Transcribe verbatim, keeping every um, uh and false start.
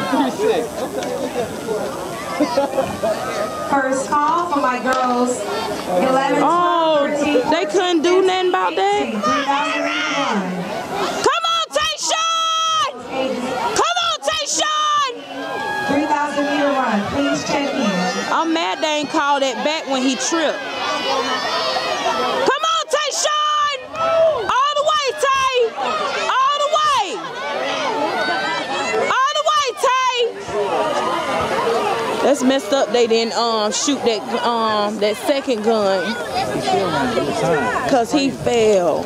First call for my girls. eleven, oh, twelve, thirteen, they couldn't do nothing about that? Come on, Tayshaun! Come on, Tayshaun! three thousand meter run. Please check in. I'm mad they ain't called that back when he tripped. Come on, Tayshaun! All the way, Tay! All the way! All the way, Tay! That's messed up. They didn't um shoot that um that second gun. Cause he fell.